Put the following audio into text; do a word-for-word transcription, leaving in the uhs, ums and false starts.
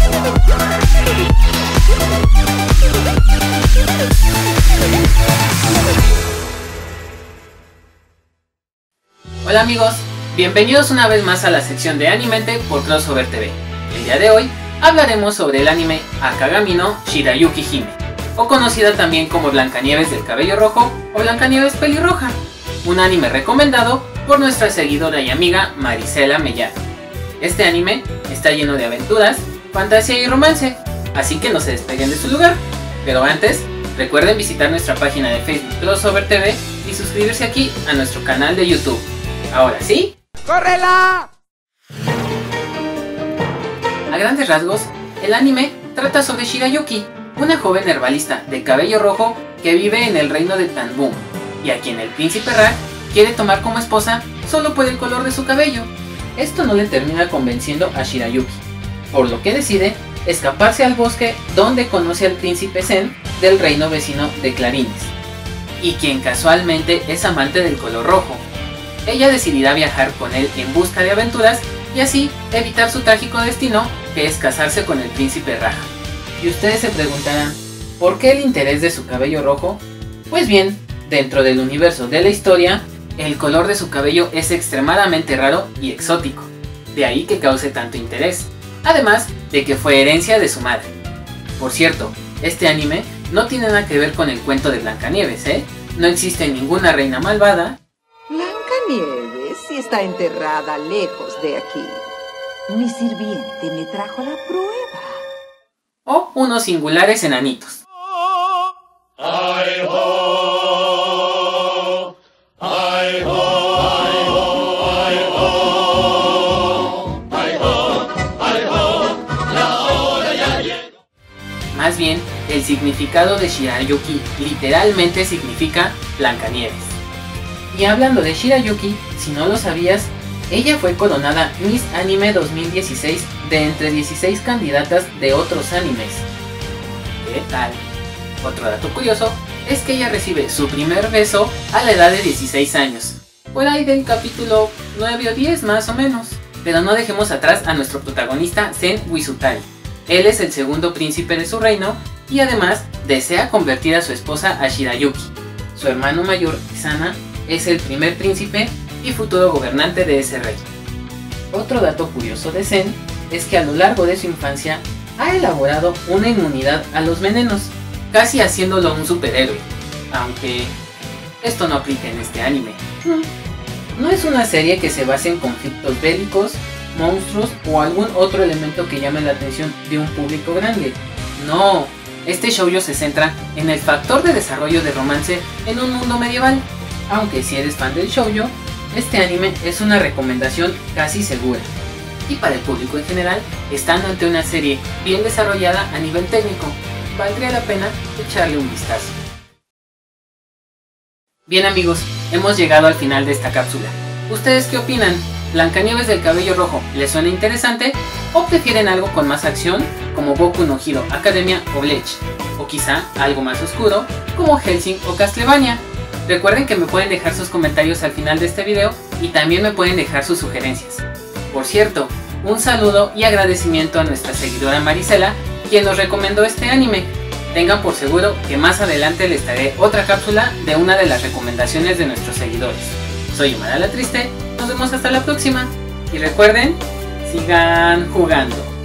Hola amigos, bienvenidos una vez más a la sección de Animente por Crossover T V. El día de hoy hablaremos sobre el anime Akagami no Shirayuki Hime, o conocida también como Blancanieves del cabello rojo o Blancanieves pelirroja, un anime recomendado por nuestra seguidora y amiga Marisela Mellado. Este anime está lleno de aventuras, fantasía y romance, así que no se despeguen de su lugar. Pero antes, recuerden visitar nuestra página de Facebook Crossover T V y suscribirse aquí a nuestro canal de YouTube. Ahora sí, ¡córrela! A grandes rasgos, el anime trata sobre Shirayuki, una joven herbalista de cabello rojo que vive en el reino de Tanbum, y a quien el príncipe Ra quiere tomar como esposa solo por el color de su cabello. Esto no le termina convenciendo a Shirayuki, por lo que decide escaparse al bosque donde conoce al príncipe Zen del reino vecino de Clarines, y quien casualmente es amante del color rojo. Ella decidirá viajar con él en busca de aventuras y así evitar su trágico destino, que es casarse con el príncipe Raja. Y ustedes se preguntarán, ¿por qué el interés de su cabello rojo? Pues bien, dentro del universo de la historia, el color de su cabello es extremadamente raro y exótico, de ahí que cause tanto interés, además de que fue herencia de su madre. Por cierto, este anime no tiene nada que ver con el cuento de Blancanieves, ¿eh? No existe ninguna reina malvada. Blancanieves sí está enterrada lejos de aquí. Mi sirviente me trajo la prueba. O unos singulares enanitos. ¡Ay, ho! ¡Ay, ho! ¡Ay, ho! ¡Ay, ho! ¡Ay, ho! ¡Ay, ho! ¡La hora ya llegó! Más bien, el significado de Shirayuki literalmente significa Blancanieves. Y hablando de Shirayuki, si no lo sabías, ella fue coronada Miss Anime dos mil dieciséis de entre dieciséis candidatas de otros animes. ¿Qué tal? Otro dato curioso es que ella recibe su primer beso a la edad de dieciséis años, por ahí del capítulo nueve o diez más o menos. Pero no dejemos atrás a nuestro protagonista Zen Wizutari. Él es el segundo príncipe de su reino y además desea convertir a su esposa a Shirayuki. Su hermano mayor, Isana, es el primer príncipe y futuro gobernante de ese reino. Otro dato curioso de Zen es que a lo largo de su infancia ha elaborado una inmunidad a los venenos, casi haciéndolo un superhéroe, aunque esto no aplica en este anime. No es una serie que se base en conflictos bélicos, monstruos o algún otro elemento que llame la atención de un público grande. No, este shoujo se centra en el factor de desarrollo de romance en un mundo medieval. Aunque si eres fan del shoujo, este anime es una recomendación casi segura. Y para el público en general, estando ante una serie bien desarrollada a nivel técnico, valdría la pena echarle un vistazo. Bien amigos, hemos llegado al final de esta cápsula. ¿Ustedes qué opinan? ¿Blancanieves del cabello rojo les suena interesante? ¿O prefieren algo con más acción como Boku no Hero Academia o Bleach? ¿O quizá algo más oscuro como Hellsing o Castlevania? Recuerden que me pueden dejar sus comentarios al final de este video y también me pueden dejar sus sugerencias. Por cierto, un saludo y agradecimiento a nuestra seguidora Marisela, quien nos recomendó este anime. Tengan por seguro que más adelante les traeré otra cápsula de una de las recomendaciones de nuestros seguidores. Soy Omar La Triste, nos vemos hasta la próxima y recuerden, sigan jugando.